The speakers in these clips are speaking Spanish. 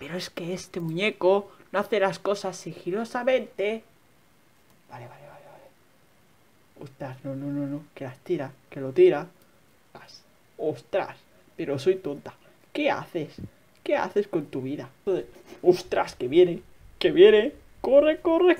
Pero es que este muñeco no hace las cosas sigilosamente. Vale. Ostras, no. Que las tira, que lo tira. Ostras, pero soy tonta. ¿Qué haces? ¿Qué haces con tu vida? Ostras, que viene. Corre.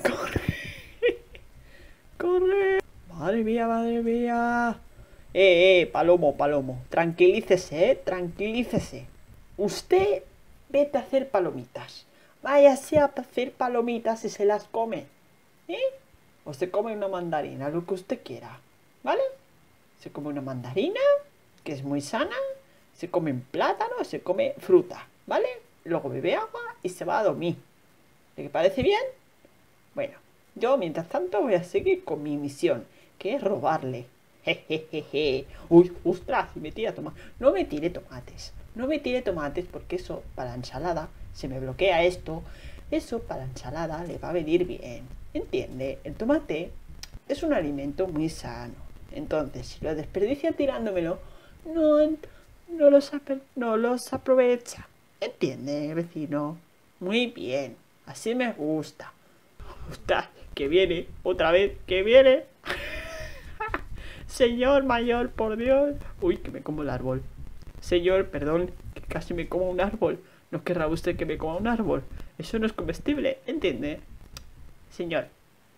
Corre. Madre mía. Palomo. Tranquilícese. Usted vete a hacer palomitas. Váyase a hacer palomitas y se las come. O se come una mandarina, lo que usted quiera. ¿Vale? Se come una mandarina, que es muy sana. Se come un plátano, se come fruta. ¿Vale? Luego bebe agua y se va a dormir. ¿Le parece bien? Bueno, yo mientras tanto voy a seguir con mi misión, que es robarle. Jejeje. Uy, ostras, me tira tomates. No me tire tomates porque eso para la ensalada se me bloquea esto. Eso para la ensalada le va a venir bien. ¿Entiende? El tomate es un alimento muy sano. Entonces, si lo desperdicia tirándomelo, no los aprovecha. ¿Entiende, vecino? Muy bien. Así me gusta. Ostras, que viene. Otra vez, que viene. Señor mayor, por Dios. Uy, que me como el árbol. Señor, perdón, que casi me como un árbol. ¿No querrá usted que me coma un árbol? Eso no es comestible, ¿entiende? Señor,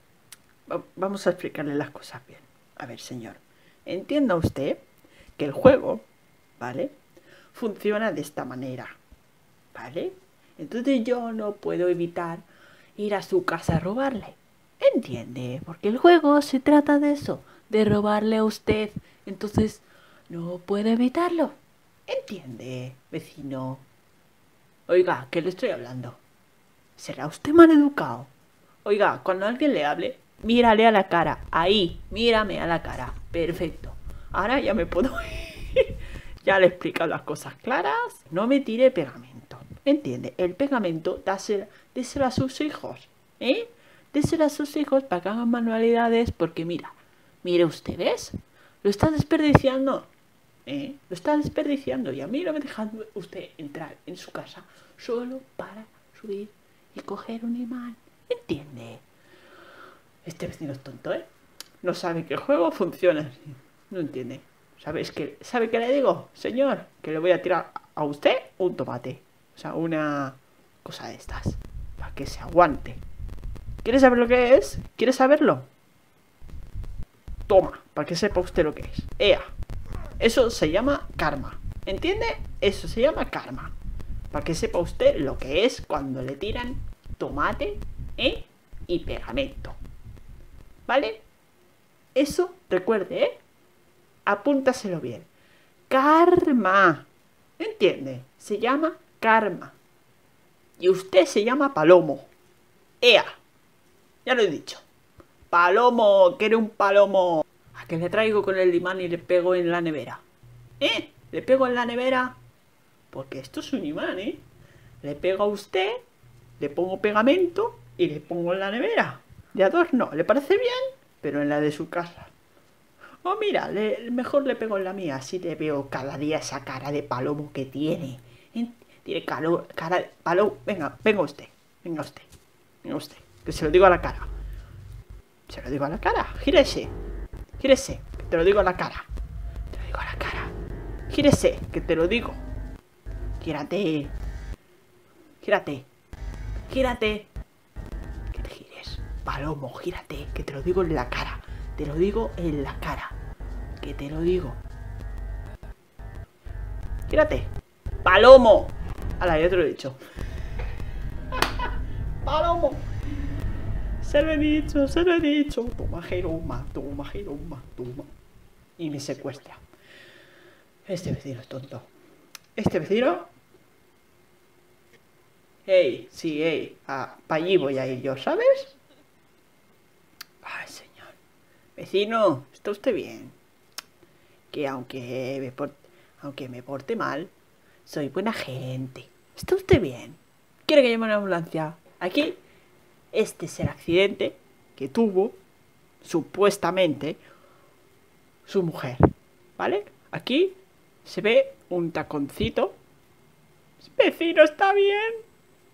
vamos a explicarle las cosas bien. A ver, señor, entienda usted que el juego, ¿vale? Funciona de esta manera, ¿vale? Entonces yo no puedo evitar ir a su casa a robarle. ¿Entiende? Porque el juego se trata de eso, de robarle a usted. Entonces no puedo evitarlo. ¿Entiende, vecino? Oiga, ¿qué le estoy hablando? ¿Será usted mal educado? Oiga, cuando alguien le hable, mírale a la cara. Ahí, mírame a la cara. Perfecto. Ahora ya me puedo ir. Ya le he explicado las cosas claras. No me tire pegamento. ¿Entiende? El pegamento déselo a sus hijos. Déselo a sus hijos para que hagan manualidades. Porque mire usted, ¿ves? Lo está desperdiciando. Lo está desperdiciando. Y a mí no me deja usted entrar en su casa solo para subir y coger un imán. ¿Entiende? Este vecino es tonto, ¿eh? No sabe que el juego funciona así. No entiende. ¿Sabe qué le digo? Señor, que le voy a tirar a usted un tomate. O sea, una cosa de estas. Para que se aguante. ¿Quiere saber lo que es? ¿Quiere saberlo? Toma, para que sepa usted lo que es. ¡Ea! Eso se llama karma. ¿Entiende? Eso se llama karma. Para que sepa usted lo que es cuando le tiran tomate, y pegamento. ¿Vale? Eso, recuerde, apúntaselo bien. Karma. ¿Entiende? Se llama karma. Y usted se llama Palomo. ¡Ea! Ya lo he dicho. Palomo, quiere un palomo. ¿A qué le traigo con el imán y le pego en la nevera? ¿Le pego en la nevera? Porque esto es un imán, Le pego a usted, le pongo pegamento y le pongo en la nevera. De adorno, ¿le parece bien? Pero en la de su casa. Oh, mira, mejor le pego en la mía, así le veo cada día esa cara de palomo que tiene. Tiene cara de palomo. Venga usted, que se lo digo a la cara. Se lo digo a la cara, gírese, que te lo digo a la cara. Gírese, que te lo digo. Gírate. Que te gires. Palomo, gírate, que te lo digo en la cara. Que te lo digo. Gírate. Palomo. Hala, ya te lo he dicho. Palomo. Se lo he dicho. Toma, Jeroma. Y me secuestra. Este vecino es tonto. Este vecino... para allí voy a ir yo, ¿sabes? Ay, señor. Vecino, ¿está usted bien? Que aunque me porte mal, soy buena gente. ¿Está usted bien? ¿Quiere que llame a una ambulancia? Aquí, este es el accidente que tuvo, supuestamente, su mujer. ¿Vale? Aquí se ve un taconcito. Vecino, ¿está bien?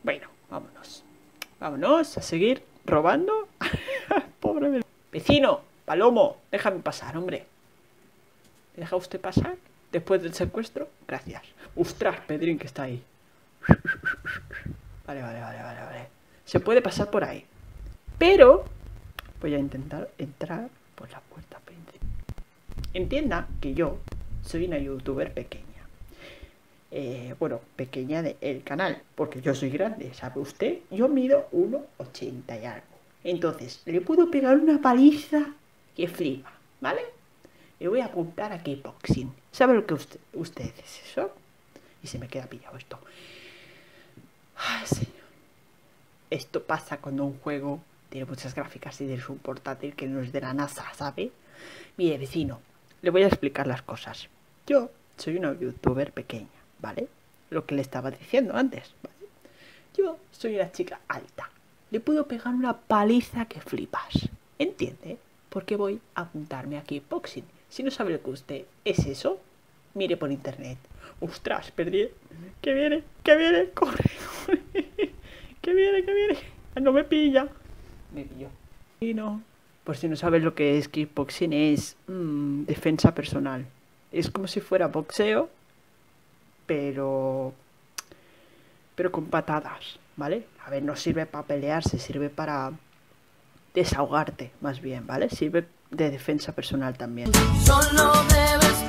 Bueno, vámonos. Vámonos a seguir robando. Pobre vecino, Palomo, déjame pasar, hombre. ¿Me deja usted pasar? Después del secuestro, gracias. Ostras, Pedrín que está ahí. Vale. Se puede pasar por ahí. Pero voy a intentar entrar por la puerta principal. Entienda que yo soy una youtuber pequeña. Bueno, pequeña del canal, porque yo soy grande, ¿sabe usted? Yo mido 1,80 y algo. Entonces, le puedo pegar una paliza que flipa, ¿vale? Le voy a apuntar a kickboxing. ¿Sabe lo que usted es eso? Y se me queda pillado esto. Ay, señor. Esto pasa cuando un juego tiene muchas gráficas y es un portátil que no es de la NASA, ¿sabe? Mire, vecino, le voy a explicar las cosas. Yo soy una youtuber pequeña, ¿vale? Lo que le estaba diciendo antes, ¿vale? Yo soy una chica alta. Le puedo pegar una paliza que flipas. ¿Entiende? Porque voy a apuntarme a kickboxing. Si no sabe lo que usted es eso, mire por internet. ¡Ostras, perdí! ¡Que viene! ¡Corre! ¡Que viene! ¡No me pilla! Me pilló. Y no. Por si no sabes lo que es kickboxing, es defensa personal. Es como si fuera boxeo, pero con patadas, ¿vale? A ver, no sirve para pelearse, sirve para desahogarte, más bien, ¿vale? Sirve de defensa personal también. Solo debes